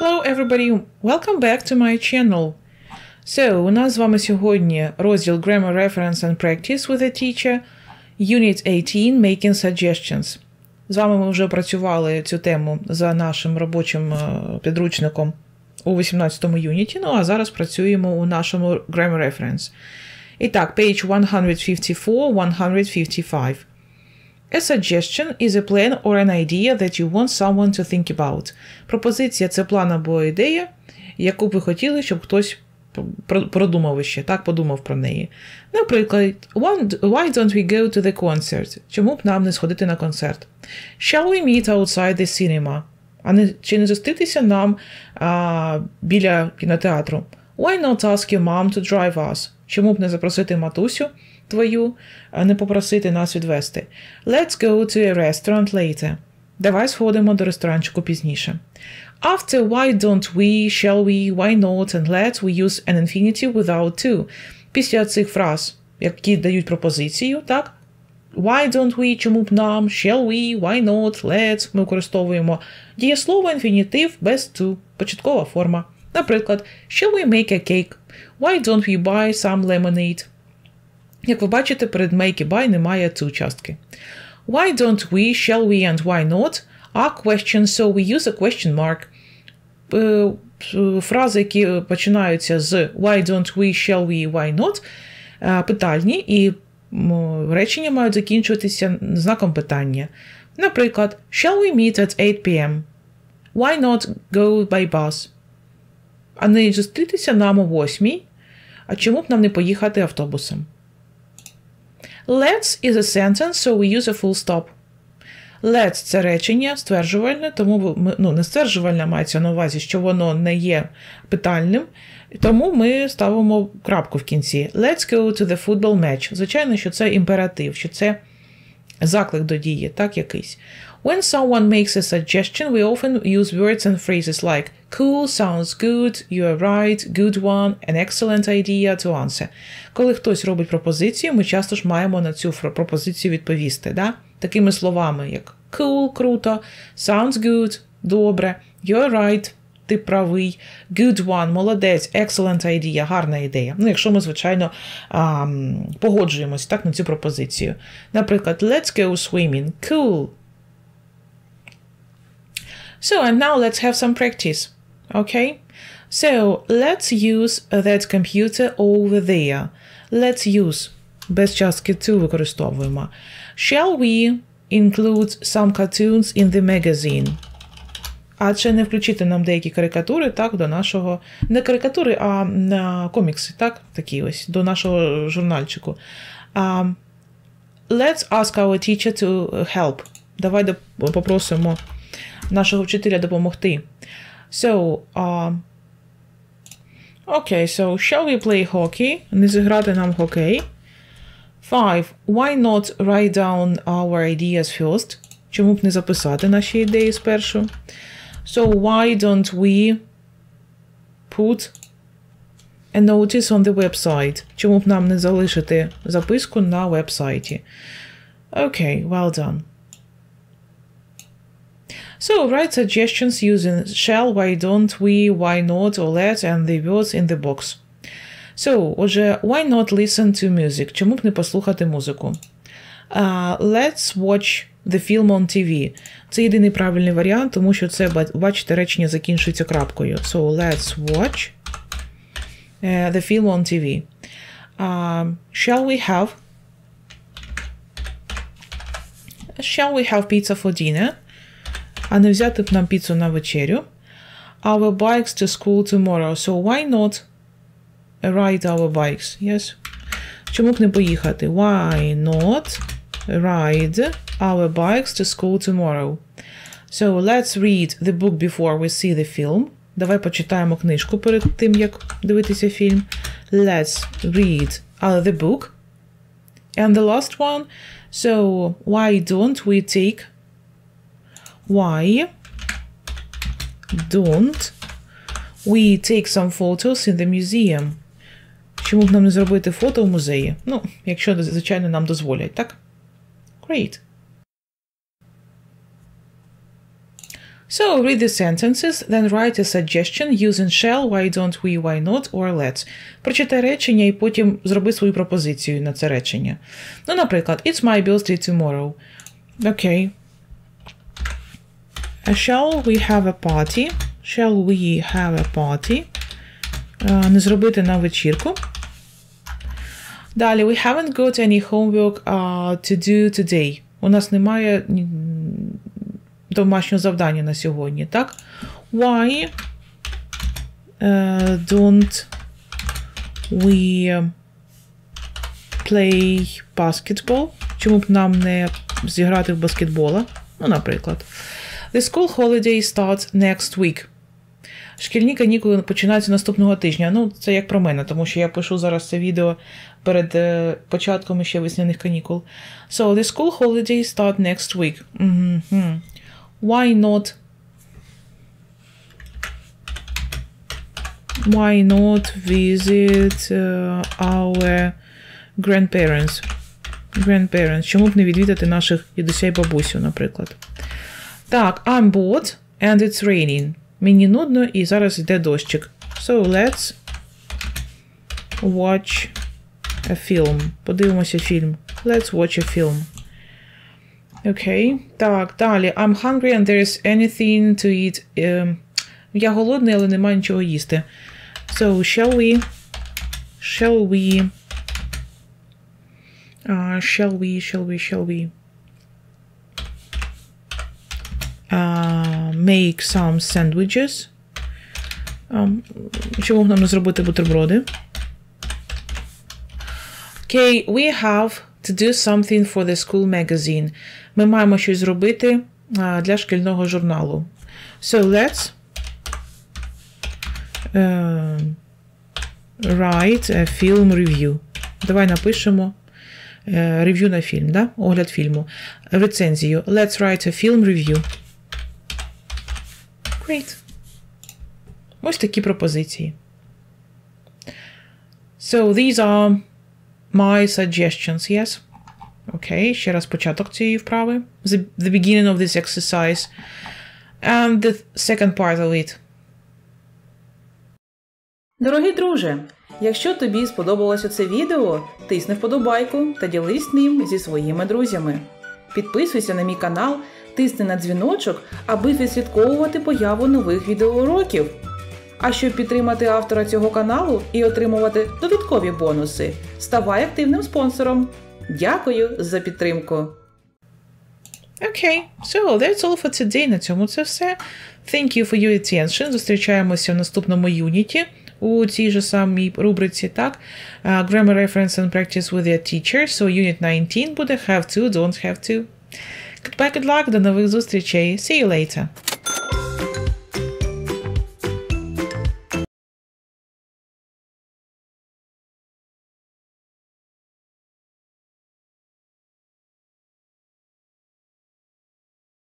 Hello everybody, welcome back to my channel. So, у нас з вами сьогодні розділ Grammar Reference and Practice with a Teacher, Unit 18, Making Suggestions. З вами ми вже опрацювали цю тему за нашим робочим підручником у 18-му юніті, ну а зараз працюємо у нашому Grammar Reference. І так, page 154-155. A suggestion is a plan or an idea that you want someone to think about. Пропозиція – це план або ідея, яку б ви хотіли, щоб хтось продумав ще, так, подумав про неї. Наприклад, why don't we go to the concert? Чому б нам не сходити на концерт? Shall we meet outside the cinema? Чи не зустрітися нам біля кінотеатру? Why not ask your mom to drive us? Чому б не запросити матусю твою, не попросити нас відвести? Let's go to a restaurant later. Давай сходимо до ресторанчику пізніше. After why don't we, shall we, why not and let's we use an infinitive without to. Після цих фраз, які дають пропозицію, так? Why don't we, чому б нам, shall we, why not, let's, ми використовуємо дієслово інфінітив без to, початкова форма. Наприклад, shall we make a cake? Why don't we buy some lemonade? Як ви бачите, перед make і buy немає to частки. Why don't we, shall we and why not are questions, so we use a question mark. Фрази, які починаються з why don't we, shall we, why not, питальні, і речення мають закінчуватися знаком питання. Наприклад, shall we meet at 8 p.m.? Why not go by bus? А не зустрітися нам о 8, а чому б нам не поїхати автобусом? Let's is a sentence, so we use a full stop. Let's – це речення стверджувальне, тому не стверджувальне мається на увазі, що воно не є питальним, тому ми ставимо крапку в кінці. Let's go to the football match. Звичайно, що це імператив, що це заклик до дії, так, якийсь. When someone makes a suggestion, we often use words and phrases like cool, sounds good, you are right, good one, an excellent idea to answer. Коли хтось робить пропозицію, ми часто ж маємо на цю пропозицію відповісти, да? Такими словами, як cool – круто, sounds good – добре, you are right – ти правий, good one – молодець, excellent idea – гарна ідея. Ну, якщо ми, звичайно, погоджуємось, так, на цю пропозицію. Наприклад, let's go swimming – cool. So, and now let's have some practice, okay? So, let's use that computer over there. Let's use, без частки to використовуємо. Shall we include some cartoons in the magazine? А чи не включити нам деякі карикатури, так, до нашого, не карикатури, а комікси, так, такі ось, до нашого журнальчику. Let's ask our teacher to help. Давай попросимо нашого вчителя допомогти. So, okay, so shall we play hockey? Не зіграти нам хокей. 5. Why not write down our ideas first? Чому б не записати наші ідеї спершу? So, why don't we put a notice on the website? Чому б нам не залишити записку на веб-сайті? Okay, well done. So, write suggestions using shall, why don't we, why not, or let's, and the words in the box. So, отже, why not listen to music? Чому б не послухати музику? Let's watch the film on TV. Це єдиний правильний варіант, тому що це, бачите, речення закінчується крапкою. So, let's watch the film on TV. Shall we have pizza for dinner? А не взяти б нам піцу на вечерю. Our bikes to school tomorrow. So why not ride our bikes? Yes. Чому б не поїхати? Why not ride our bikes to school tomorrow? So let's read the book before we see the film. Давай почитаємо книжку перед тим, як дивитися фільм. Let's read the book. And the last one. So why don't we take some photos in the museum? Чому б нам не зробити фото в музеї? Ну, якщо, звичайно, нам дозволять, так? Great. So read the sentences, then write a suggestion using shall, why don't we, why not, or let's. Прочитай речення і потім зроби свою пропозицію на це речення. Ну, наприклад, it's my birthday tomorrow. Окей. Shall we have a party? Shall we have a party? Не зробити на вечірку. Далі, we haven't got any homework to do today. У нас немає домашнього завдання на сьогодні, так? Why don't we play basketball? Чому б нам не зіграти в баскетбола? Ну, наприклад. The school holiday starts next week. Шкільні канікули починаються наступного тижня. Ну, це як про мене, тому що я пишу зараз це відео перед початком ще весняних канікул. So, the school holiday starts next week. Why not visit our grandparents? Чому б не відвідати наших дідуся і бабусю, наприклад. Так, I'm bored and it's raining. Мені нудно і зараз йде дощик. So, let's watch a film. Подивимося фільм. Let's watch a film. Окей. Так, далі. I'm hungry and there is anything to eat. Я голодний, але немає нічого їсти. So, shall we make some sandwiches? Чому б нам не зробити бутерброди? Okay, we have to do something for the school magazine. Ми маємо щось зробити для шкільного журналу. So, let's write a film review. Давай напишемо рев'ю на фільм, да? Огляд фільму. Рецензію. Let's write a film review. Great. Ось такі пропозиції. So, these are my suggestions, yes? Окей, ще раз початок цієї вправи. The beginning of this exercise. And the second part of it. Дорогий друже, якщо тобі сподобалося це відео, тисни вподобайку та ділись ним зі своїми друзями. Підписуйся на мій канал, тисни на дзвіночок, аби відслідковувати появу нових відеоуроків. А щоб підтримати автора цього каналу і отримувати додаткові бонуси, ставай активним спонсором. Дякую за підтримку. Okay, so that's all for today. На цьому це все. Thank you for your attention. Зустрічаємося в наступному юніті у цій же самій рубриці, так? Grammar reference and practice with your teacher. So unit 19 буде have to, don't have to. Goodbye, good luck, до нових зустрічей. See you later.